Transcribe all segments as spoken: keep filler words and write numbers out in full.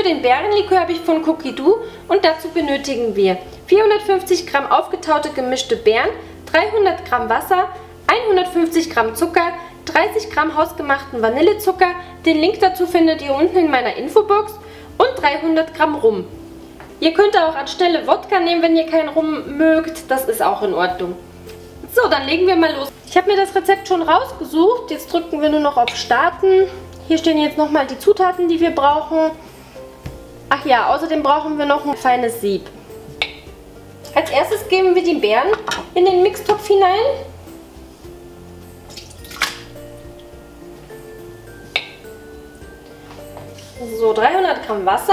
den Beerenlikör habe ich von Cookie Doo und dazu benötigen wir vierhundertfünfzig Gramm aufgetaute gemischte Beeren, dreihundert Gramm Wasser, hundertfünfzig Gramm Zucker, dreißig Gramm hausgemachten Vanillezucker, den Link dazu findet ihr unten in meiner Infobox, und dreihundert Gramm Rum. Ihr könnt auch anstelle Wodka nehmen, wenn ihr keinen Rum mögt, das ist auch in Ordnung. So, dann legen wir mal los. Ich habe mir das Rezept schon rausgesucht, jetzt drücken wir nur noch auf Starten. Hier stehen jetzt nochmal die Zutaten, die wir brauchen. Ach ja, außerdem brauchen wir noch ein feines Sieb. Als erstes geben wir die Beeren in den Mixtopf hinein. So, dreihundert Gramm Wasser,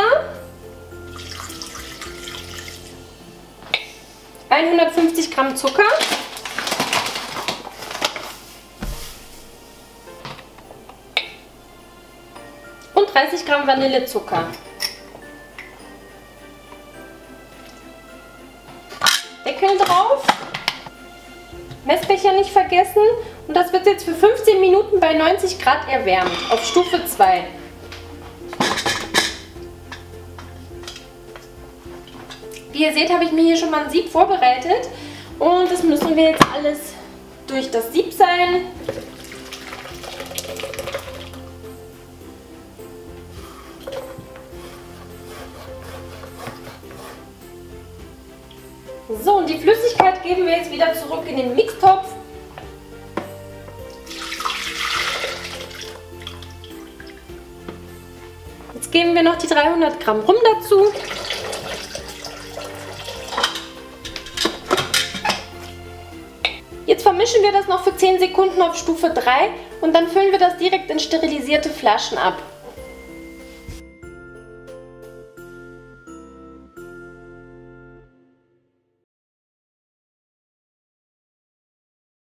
hundertfünfzig Gramm Zucker, und dreißig Gramm Vanillezucker. Deckel drauf, Messbecher nicht vergessen, und das wird jetzt für fünfzehn Minuten bei neunzig Grad erwärmt, auf Stufe zwei. Wie ihr seht, habe ich mir hier schon mal ein Sieb vorbereitet und das müssen wir jetzt alles durch das Sieb sein. So, und die Flüssigkeit geben wir jetzt wieder zurück in den Mixtopf. Jetzt geben wir noch die dreihundert Gramm Rum dazu. Jetzt vermischen wir das noch für zehn Sekunden auf Stufe drei und dann füllen wir das direkt in sterilisierte Flaschen ab.